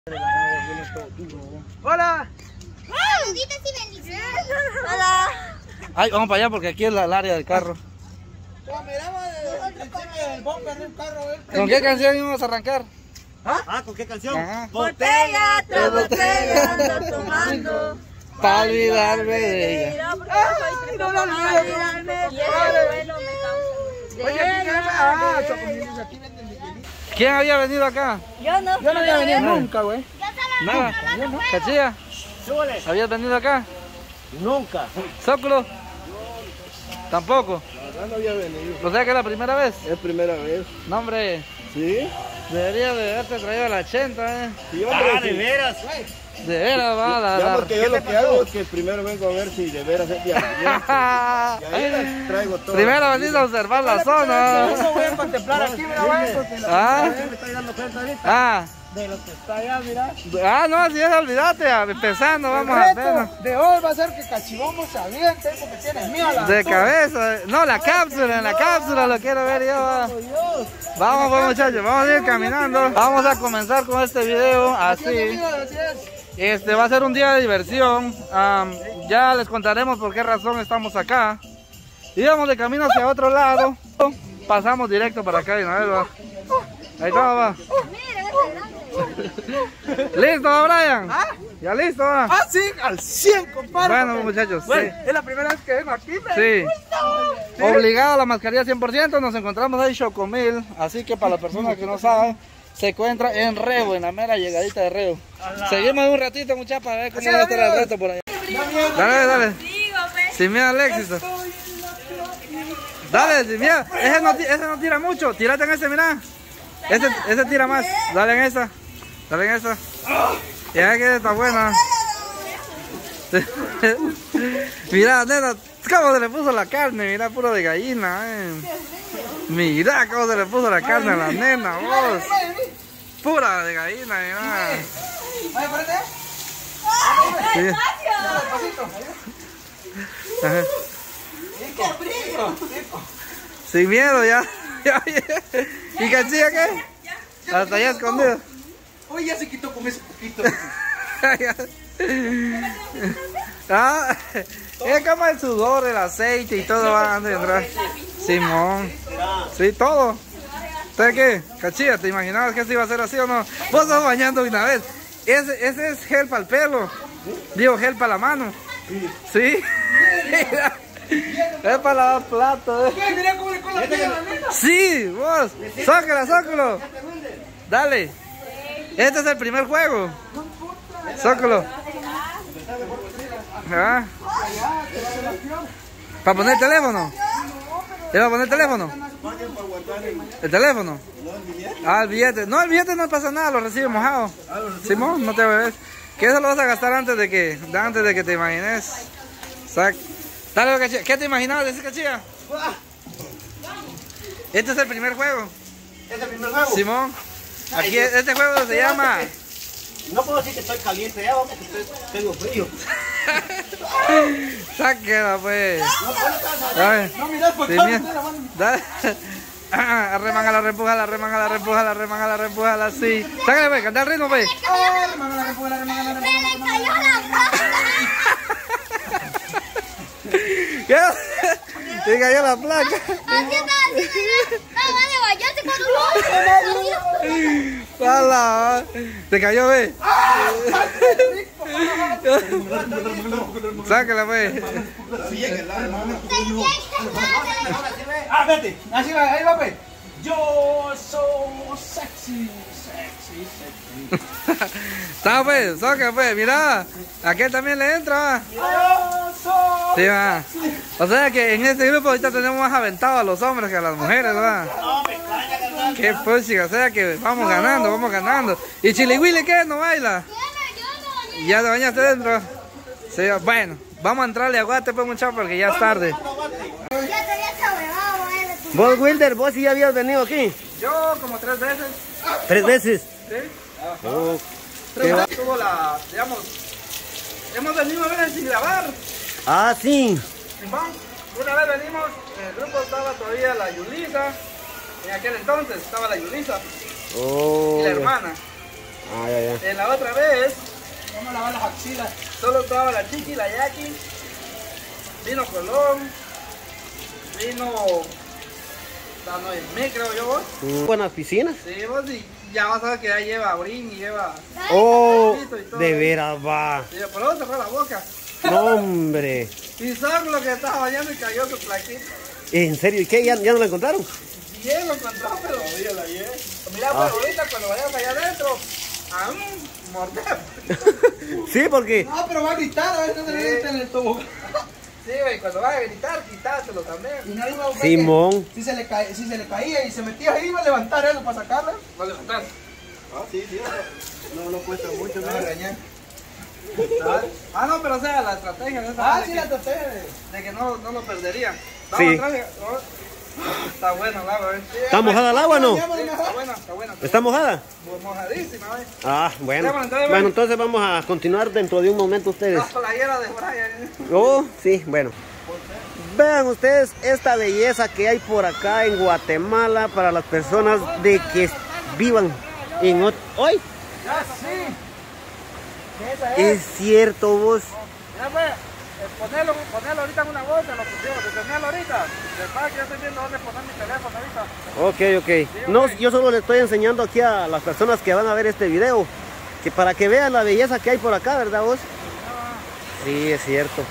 Hola. Saluditos y bendiciones. Hola. Ay, vamos para allá porque aquí es el área del carro. Miraba desde el principio del bumper de un carro. ¿Con qué canción íbamos a arrancar? ¿Con qué canción? Ajá. Botella tras botella ando tomando. Para olvidarme de ella. Ay, no lo olvides. Y ese bueno me causa. Oye, aquí Chocomilitos, aquí venden bikini. ¿Quién había venido acá? Yo no. Yo no había venido nunca, güey. Nada. ¿Cachilla? Súbale. ¿Habías venido acá? Nunca. ¿Zóculo? Tampoco. No había venido. O sea que es la primera vez. Es primera vez. No, hombre. ¿Sí? Debería de haberte traído a la 80, Sí, hombre, De sí. veras. De veras, va. Ya porque yo lo que hago es que primero vengo a ver si de veras es de ambiente. Y ahí les traigo todo. Primero venís a observar la zona. Eso voy a contemplar aquí, mira, güey. Porque Ah. me estoy dando cuenta ahorita Ah. de lo que está allá, mira. Ah, no, si es, olvídate, empezando, vamos a El ver. reto de hoy va a ser que Cachibombo se aviente porque tienes miedo a la De altura. cabeza, no, la cápsula, en la cápsula lo quiero ver yo. Va. Vamos pues muchachos, vamos a ir caminando. Vamos a comenzar con este video así. Va a ser un día de diversión. Ya les contaremos por qué razón estamos acá. Íbamos de camino hacia otro lado. Pasamos directo para acá y no va. Ahí está, va. Miren, ese grande. ¿Listo, va, Brian? ¿Ya listo, va? Ah, sí, al 100, compadre. Bueno, porque, muchachos, güey, sí. es la primera vez que vengo aquí, me Sí. gusta. Obligado a la mascarilla 100%, nos encontramos ahí Chocomil, así que para las personas que no saben, se encuentra en Rebo, en la mera llegadita de Rebo. Seguimos un ratito, muchachos, para ver cómo va a estar el reto por allá. Dale, dale. Sin miedo al éxito. Dale, sin miedo. Ese no tira mucho, tírate en ese, mira. Ese tira más. Dale en esa. Dale en esa. Ya que está buena. Mira, nena, cómo se le puso la carne, mira, puro de gallina, Mira cómo se le puso la carne a la nena, vos. Pura de gallina, mira. Sí. Ajá. Sin miedo, ya. ¿Y Cachilla qué? Hasta allá escondido. Uy, ya se quitó con ese poquito. Ah, es como el sudor, el aceite y todo va a entrar. Simón. Sí, todo. ¿Sabes qué? Cachilla, ¿te imaginabas que esto iba a ser así o no? Vos estás bañando una vez. Ese es gel para el pelo. Digo, gel para la mano. Sí. Es para lavar platos. Mira cómo le cola la piel a la nena. Sí, vos. Zócalo. Dale. Este es el primer juego. Zócalo. Ah. ¿Para poner el teléfono? ¿Le va a poner el teléfono? ¿El teléfono? Ah, el billete. No, el billete no pasa nada, lo recibe mojado. Simón, no te ves. Que eso lo vas a gastar antes de que te imagines. Exacto. Dale, Cachilla. ¿Qué te imaginabas de ese Cachilla? Este es el primer juego. ¿Es el primer juego? Simón. Aquí este juego se llama. No puedo decir que estoy caliente ya, porque tengo frío. Sáquela, pues. No, mira, pues Sin claro, miedo. Ah, la mano. Dale. Arremángala, repújala, así. Sácale, pues, canta el ritmo, pues. Me cayó la placa. ¿Qué? Te cayó la placa. Así estaba de bañarse cuando Pala. Te cayó, ve. Sácala, pues. Ah, vete. Así va, ahí va, pues. Yo soy sexy. Está, pues, sácala, pues. Mira, aquel también le entra, va. Yo soy. Sí, va. O sea que en este grupo ahorita tenemos más aventados a los hombres que a las mujeres, va. Qué puchica, o sea que vamos ganando. ¿Y Chilihuili qué? ¿No baila? ¿Ya te bañaste dentro? Sí, bueno, vamos a entrarle a Guate, pues, muchachos, porque ya es tarde. Vos, Wilder, vos sí ya habías venido aquí. Yo como 3 veces. 3 veces. ¿Sí? Tuvo la, digamos, hemos venido a ver sin grabar. Ah, sí. Simón, una vez venimos, en el grupo estaba todavía la Yulisa, en aquel entonces estaba la Yulisa y la hermana. Ah, ya. En la otra vez, Vamos a lavar las axilas. solo estaba la Chiqui, la Jackie, vino Colón, vino la Noemí, creo yo. Buenas piscinas. Sí, vos y ya vas a ver que ya lleva orín y lleva... Oh, y todo. de veras va. Y por eso se fue la boca. No, hombre. Y son lo que estaba bañando y cayó su plaquita. ¿En serio? ¿Y qué? ¿Ya no la encontraron? Bien lo encontró, pero todavía la llevé. Mira, pero ahorita cuando vayas allá adentro, morder. Sí, porque... No, pero va a gritar, a ver si no se le grita en el tobogán. Sí, güey, cuando vaya a gritar, quitáselo también. Y no iba a ver Simón. que si se le caía y se metía ahí, iba a levantar eso para sacarla. Lo levantas. Ah, sí, no cuesta mucho. No me regañé. Ah, no, pero o sea, la estrategia de esa Ah, sí, la traté. de que no lo perdería. Sí. Está bueno el agua, ¿eh? Sí, ¿Está mojada el agua o no? está buena, está buena. ¿Está mojada? Mojadísima, ¿eh? Ah, bueno. Ya, bueno, entonces, Bueno, entonces vamos a continuar dentro de un momento ustedes. La playera de Brian. Oh, sí, bueno. Vean ustedes esta belleza que hay por acá en Guatemala para las personas de que vivan en otro... ¡Ay! Ya, sí. Es cierto, vos. Ya, pues, ponerlo ahorita en una bolsa, lo pusimos, detenerlo ahorita. Después que yo estoy viendo dónde poner mi teléfono ahorita. Ok. No, yo solo le estoy enseñando aquí a las personas que van a ver este video, que para que vean la belleza que hay por acá, ¿verdad vos? Sí, es cierto.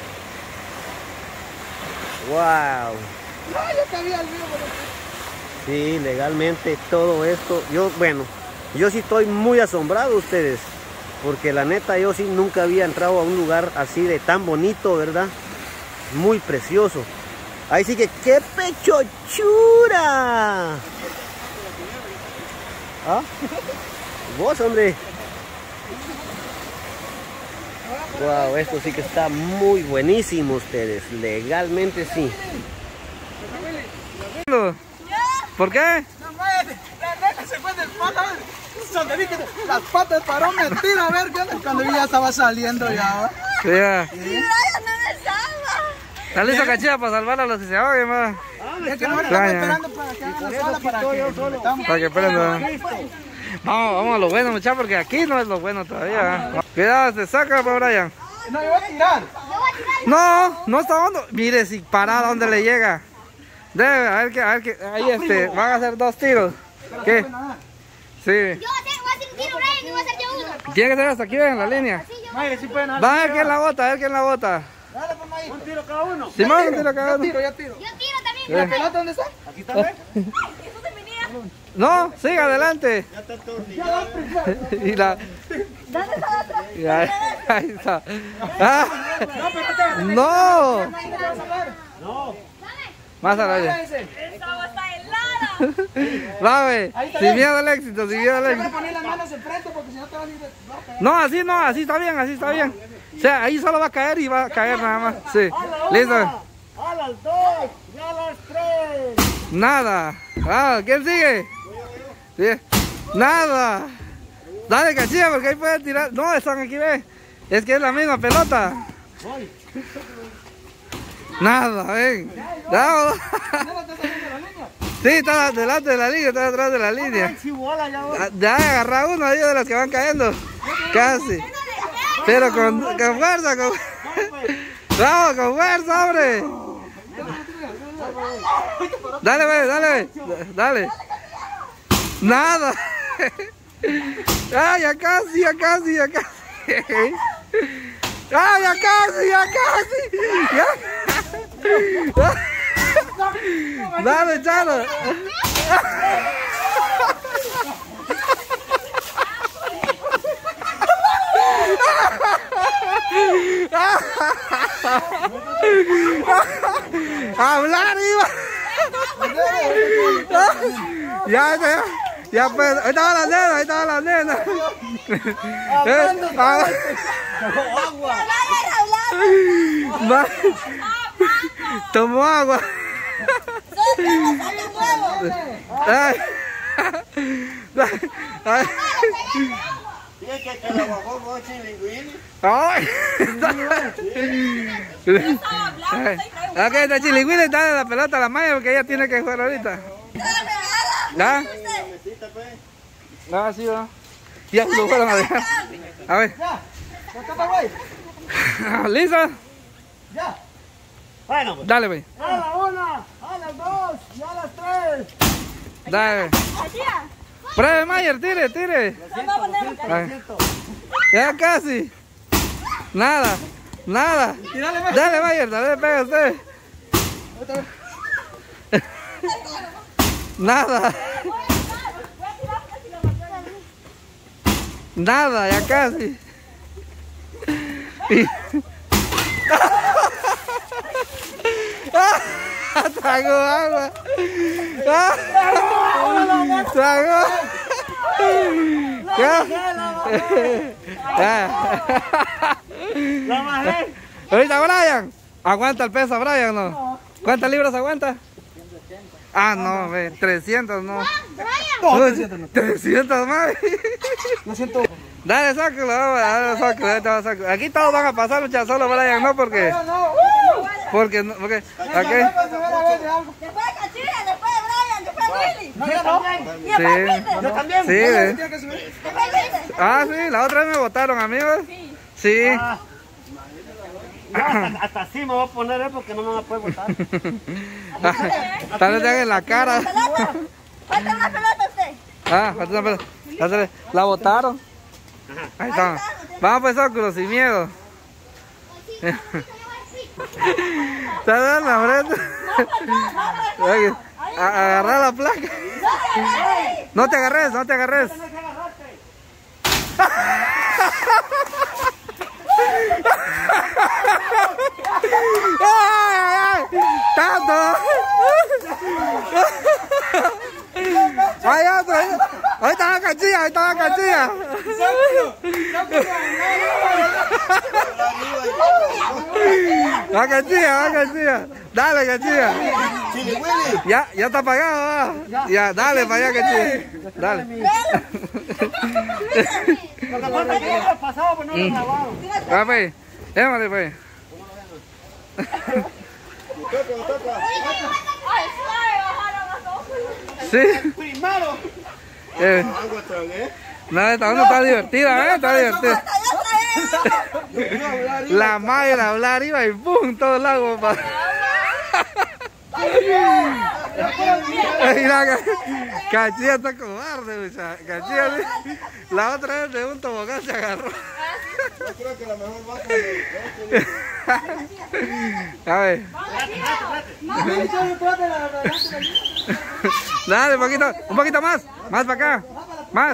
Wow. No, yo cabía el mío, pero... Sí, legalmente todo esto. Yo sí estoy muy asombrado ustedes, porque la neta yo sí nunca había entrado a un lugar así de tan bonito, ¿verdad? Muy precioso. Ahí sí que qué pechochura. ¿Ah? Vos, hombre. Wow, esto sí que está muy buenísimo ustedes. Legalmente sí. ¿Por qué? No, muévete. La neta se fue del pata. Donde vi que las patas paró mentira, a ver qué onda. Cuando vi ya estaba saliendo ya. Ya. Brian no me salva. ¿Está listo, Cachilla, para salvar a los que se ahoguen, ma? Es que no estaba esperando para que hagan la sala para que nos metamos. Para que prendan. Vamos a lo bueno, muchachos, porque aquí no es lo bueno todavía. Cuidado, se saca, pa' Brian. No, yo voy a tirar. No está hondo. Mire, si para donde le llega. Debe, a ver que, ahí van a hacer 2 tiros. ¿Qué? Sí. Yo voy a hacer un tiro, Brian, y voy a hacer yo uno. Tiene que ser hasta aquí, ven, en la línea. Maire, sí pueden Va a ver quién la bota, a ver quién la bota. Dale, pues, Maire. Un tiro cada uno. Simón, un tiro cada uno. Yo tiro. Yo tiro también. ¿La pelota dónde está? Aquí está, ¿ves? Eso se venía. No, siga adelante. Ya está todo. Y la... ¿Dónde está la otra? y ahí está. Ah, no. No. Más a la Esa agua está helada. Vamos, sin miedo al éxito, sin miedo al Voy a éxito. poner las manos enfrente porque si no te vas a ir de... No, así está bien, así está bien. O sea, ahí solo va a caer y va a caer nada más. Sí, listo. A las 2 y a las 3. Nada. Ah, ¿quién sigue? Sí. Nada. Dale, Cachilla, porque ahí pueden tirar. No, están aquí, ve. Es que es la misma pelota. Nada, ven. No. Sí, está delante de la línea, está detrás de la línea. Ya agarra uno ahí de los que van cayendo. Casi. Pero con fuerza, Vamos, con fuerza, hombre. Dale, ve, dale. Nada. Ah, ya casi. Ah, ya casi. Dale, Chalo. Hablar iba. Ya, pues, ahí estaba la nena. Tomó agua. Tiene que la bajó con Chilingüini. Ay. Ok, esta Chilingüini está de la pelota a la Maya porque ella tiene que jugar ahorita. ¿Ya? Ah, sí, va. Ya se lo fueron a dejar. A ver. Ya. ¿Ya está, güey? ¿Lisa? Ya. Bueno, pues. Dale, güey. A la 1, a las 2 y a las 3. Dale. Pruebe, Mayer, tire. Ay. Ya casi. Nada. Dale, Mayer, dale, pega usted. Nada. Nada, ya casi. Tragó agua. Tragó. La bajé. Ahorita, Brian. ¿Aguanta el peso, Brian, no? ¿Cuántas libras aguanta? Ah, no, ve, 300, no. No, 300 no. 300 más. Lo siento. Dale, sácalo, dale, sácalo. Aquí todos van a pasar, muchachos, solo Brian, no, porque... No. Porque, aquí. Después Cachilla, después Brian, después Willy. No, ya no. Y después Peter. Yo también. Sí, Después Peter. Ah, sí, la otra vez me votaron, amigos. Sí. Hasta así me voy a poner porque no me van a poder botar. Tal vez te hagan en la cara. Pelota. Falta una pelota usted. Ah, falta una pelota. La botaron. Ahí está. Vamos pues, óculos, sin miedo. Está dando la frente. Agarrar la placa. No te agarres. ¡Ay! ¡Tanto! ¡Ay, otro! ¡Ahí está la cachilla! ¡La cachilla! ¡Dale, cachilla! Chile Willy. Ya está apagado, ¿va? Ya, dale para allá, cachilla. Dale. Lo que pasa es que el pasado pues no lo grabaron. Va, pues. Émale, pues. Sí. Primero. Agua tragué. No, esta onda está divertida, Está divertida. La madre a hablar iba y ¡pum! Todo el agua, pa. Cachilla está cobarde, muchacha. Cachilla, la otra vez de un tobogán se agarró. Yo creo que la mejor baja A ver. Dale, un poquito más. Más para acá. Más.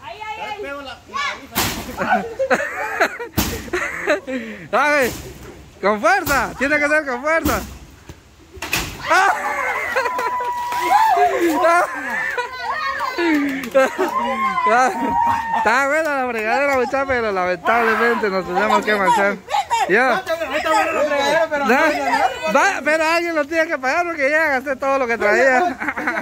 A ver. Con fuerza. Tiene que ser con fuerza. Está buena la fregadera, muchacha, pero lamentablemente nos tenemos que marchar. Ya. Pero alguien lo tiene que pagar porque ya gasté todo lo que traía.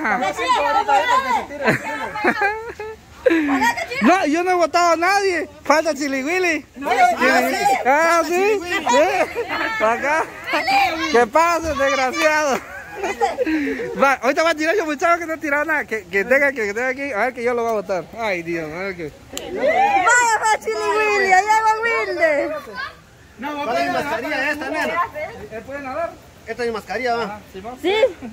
No, yo no he votado a nadie. Falta Chili Willy. Ah, sí. Acá. ¿Qué pasa, desgraciado? Va, ahorita va a tirar yo, muchacho, que no he tirado nada. Que tenga aquí. A ver que yo lo voy a votar. Ay, Dios. A ver que... Vaya para Chili Willy, allá va Wilde. No, ¿cuál es mi mascarilla esta, nena? ¿Pueden nadar? Esta es mi mascarilla, va. Sí.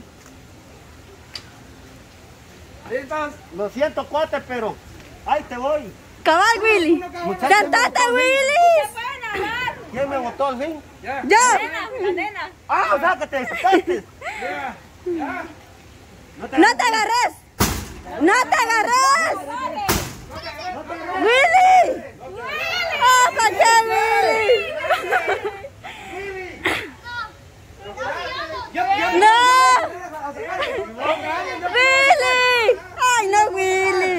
¿Listos? Lo siento, cuate, pero ahí te voy. Cabal, Willy. ¡Cantate, Willy! ¿Quién me votó al fin? ¡Yo! La nena. Ah, o sea que te desataste. ¡No te agarres! ¡No te agarres! ¡Willy! ¡Oh, caché, Willy! ¡No! ¡Willy! ¡Ay, no, Willy!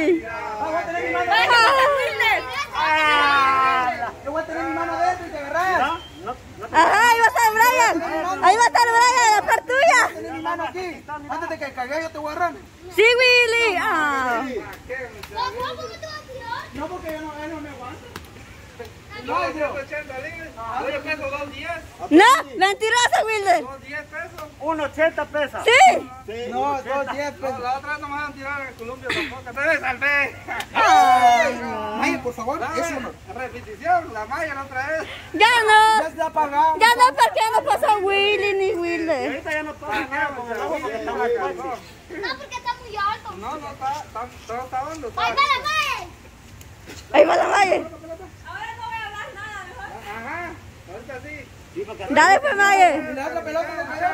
Yo voy a tener mi mano adentro y te agarras. Ajá, ahí va a estar Brian. Ahí va a estar Brian, a la par tuya. Tener mi mano aquí. Antes de que caiga yo te voy a agarrar. Sí, Willy. Ah. No, porque él no me aguanta. No, 180 libres. Yo peso 210. No, mentiroso, Wilder. 210 pesos. 1.80 pesa. Sí. No, 210 pesos. La otra vez no me van a tirar en Colombia tampoco. ¡Te me salvé! Maya, por favor, eso no. Repetición, la malla la otra vez. Ya Ya no. está apagado. Ya no, porque no pasó Willy ni Wilder. Ahorita ya no pasa nada con el agua porque está más fácil. No, porque está muy alto. No, no está hondo. ¡Ahí va la madre! Ahí va la Maya. Ahora no voy a hablar nada, mejor. Ajá, ahorita sí. Dale pues, Maya. Y la otra pelota le cayó.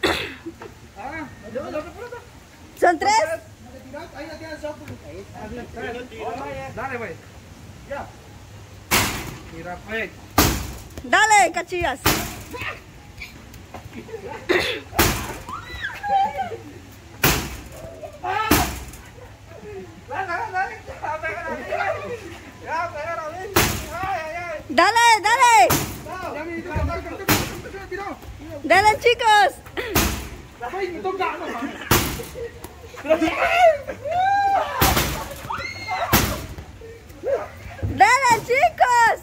Son 3. Ahí la tiene el software. Dale, güey. Ya. Mira, pues. Dale, cachillas. Dale, dale. Dale, chicos. Dale, chicos.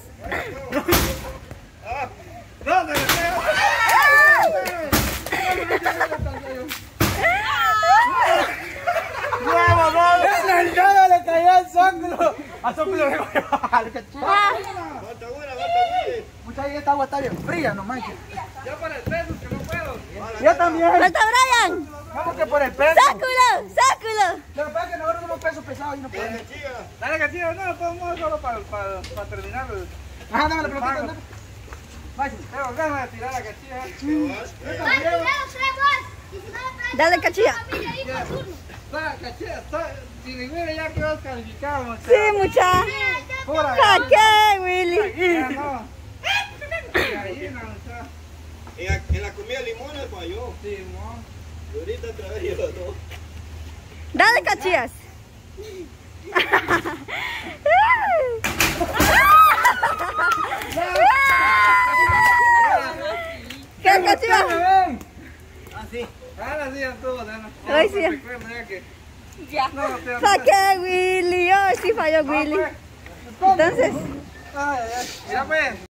En el dedo le cayó el zócalo. Al zócalo le cayó. Muchachos, esta agua está bien fría, no manches. Yo para el peso que no puedo. Yo también. Falta Brian. Vamos que por el peso. Sáculo, sáculo. Lo que pasa es que nosotros somos pesos pesados y no podemos. Dale, cachillo, no, podemos solo para terminar. Ajá, dame la pelotita. Dame. Tengo ganas de tirar la cachilla. ¡Ay, primero 3 más! Y si no le traes Dale, cachilla. familia ahí por turno. La cachilla, si ninguna ya quedó calificado, muchachos. Sí, mucha. Pura ¿Qué, Willy? ya no. Gallina, muchachos. En la comida de limones falló. Sí, mo. Y ahorita otra vez lleva dos. Dale, cachillas. ¿Qué, cachillas? Ahora sí estuvo, Dana. Ay, sí. Ya. No, ¿Para qué, Willy? Hoy sí falló Willy. Entonces. Mira, pues.